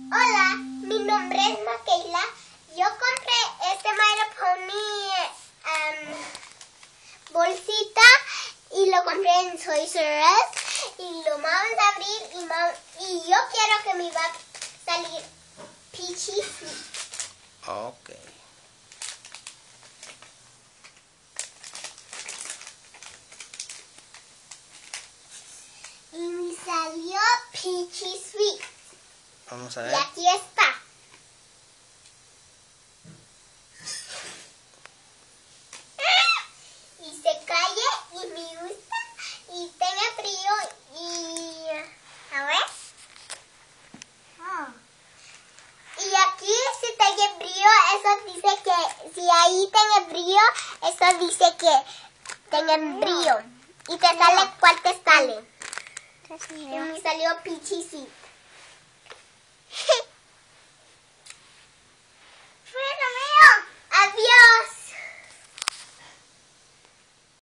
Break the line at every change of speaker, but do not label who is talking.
Hola, mi nombre es Makeila. Yo compré este My Little Pony bolsita y lo compré en Toys R Us y lo vamos a abrir y yo quiero que me va a salir Peachy Sweet.
Ok.
Y me salió Peachy Sweet.
Vamos a ver.
Y aquí está. Y se calle y me gusta y tiene frío y... A ver. Y aquí si tiene frío, eso dice que... Si ahí tiene frío, eso dice que tiene frío. Y te sale cuál te sale. Y me salió Peachy Sweet.